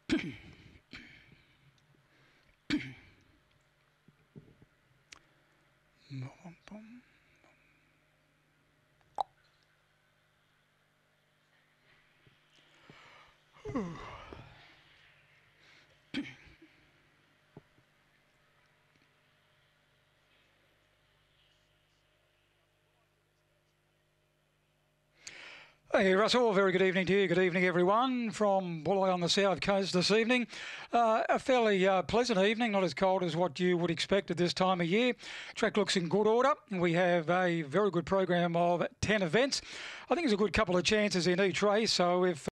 Hey Russell, very good evening to you. Good evening everyone from Bulli on the south coast this evening. A fairly pleasant evening, not as cold as what you would expect at this time of year. Track looks in good order. We have a very good program of 10 events. I think there's a good couple of chances in each race, so if